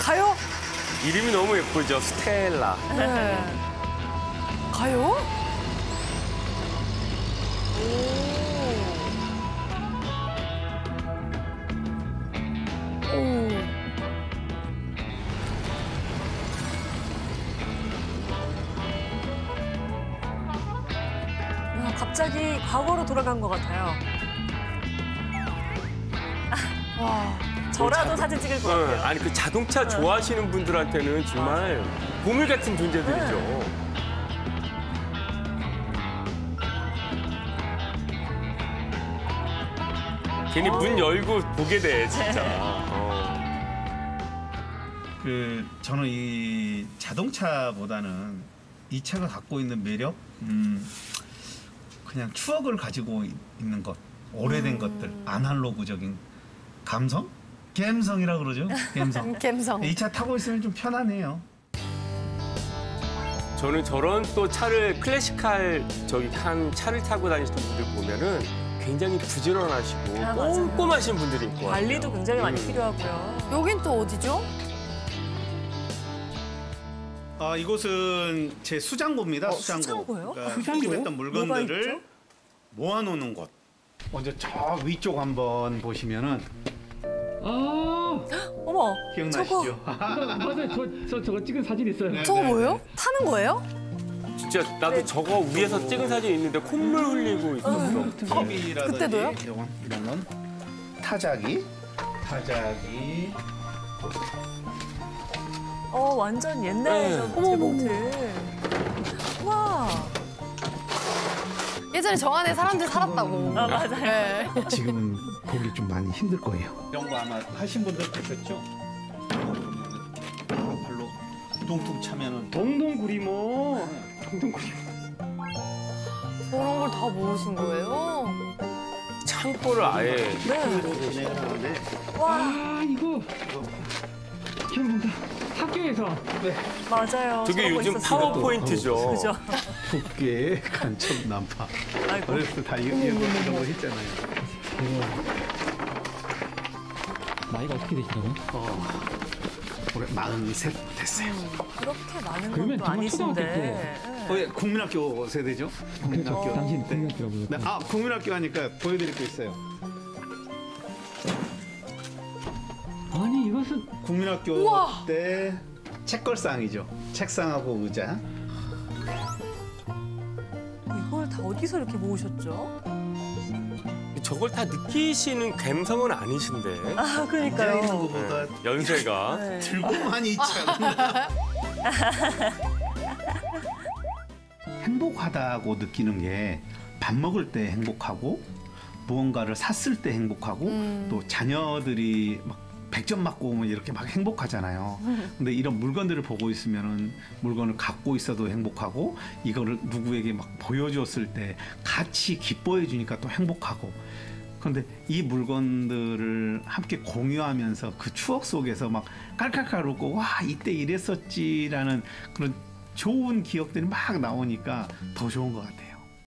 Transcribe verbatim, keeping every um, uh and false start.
가요? 이름이 너무 예쁘죠, 스텔라. 네. 가요? 오. 오. 야, 갑자기 과거로 돌아간 것 같아요. 아, 와, 저라도 자동- 사진 찍을 것 어, 같아요. 아니 그 자동차 좋아하시는 분들한테는 정말 보물 같은 존재들이죠. 네. 괜히 문 열고 보게 돼, 진짜. 네. 어. 그 저는 이 자동차보다는 이 차가 갖고 있는 매력, 음, 그냥 추억을 가지고 있는 것, 오래된 음. 것들, 아날로그적인 감성, 감성이라 그러죠. 감성. 감성. 이 차 타고 있으면 좀 편하네요. 저는 저런 또 차를 클래식할 저기 한 차를 타고 다니시는 분들 보면은 굉장히 부지런하시고 아, 맞아요. 꼼꼼하신 분들이 있고 관리도 굉장히 많이 음. 필요하고요. 여긴 또 어디죠? 아, 이곳은 제 수장고입니다. 어, 수장고. 수장고요? 그러니까 수장고요? 수집했던 뭐가 물건들을 있죠? 모아놓는 곳. 먼저 저 위쪽 한번 보시면은 아, 어머, 기억나시죠? 맞아요. 저, 저 저거 찍은 사진 있어요. 네. 저거 뭐예요? 타는 거예요? 진짜 나도 저거 위에서 찍은 사진 있는데 콧물 흘리고 있었어. 티비라든지 그때도요? 이런, 이런 건 타자기, 타자기. 어, 완전 옛날 네. 저 어머, 제목들. 와, 예전에 저 안에 사람들 살았다고. 아, 맞아요. 네. 지금은 보기 좀 많이 힘들 거예요. 이런 거 아마 하신 분들 계셨죠? 발로 둥둥 차면은 동동구리모. 동동구리모. 저런 걸 다 모으신 거예요? 창고를 아예 네. 진행을 하는데 와, 아, 이거 기억난다. 학교에서. 맞아요. 저게 저런 거 요즘 있었어요. 파워포인트죠. 그죠? 두께 간첩 난파. 아이고. 어렸을 때 다 이런 이런 거 했잖아요. 나이가 어떻게 되시다고요? 어, 올해 마흔셋 됐어요. 그렇게 많은 그러면 것도 정말 아니신데. 초등학교 네. 거의 국민학교 세대죠? 그렇죠. 당신 때. 국민학교라고. 네, 아, 국민학교 하니까 보여드릴 게 있어요. 아니, 이것은 국민학교 우와. 때 책걸상이죠. 책상하고 의자. 이걸 다 어디서 이렇게 모으셨죠? 저걸 다 느끼시는 감성은 아니신데. 아, 앉아 있는 그러니까요. 것보다 네, 연세가. 네. 들고만 있지 않나. 행복하다고 느끼는 게 밥 먹을 때 행복하고 무언가를 샀을 때 행복하고 음. 또 자녀들이 막 백 점 맞고 오면 이렇게 막 행복하잖아요. 근데 이런 물건들을 보고 있으면은 물건을 갖고 있어도 행복하고 이거를 누구에게 막 보여줬을 때 같이 기뻐해 주니까 또 행복하고. 그런데 이 물건들을 함께 공유하면서 그 추억 속에서 막 깔깔깔 웃고 와 이때 이랬었지라는 그런 좋은 기억들이 막 나오니까 더 좋은 것 같아요.